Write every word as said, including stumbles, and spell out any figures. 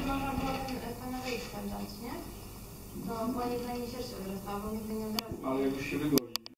można było ten pana wejść sprawdzać, nie? To pani pani się wzrastała, bo nigdy nie odrastała. Ale jakoś się wygorzył.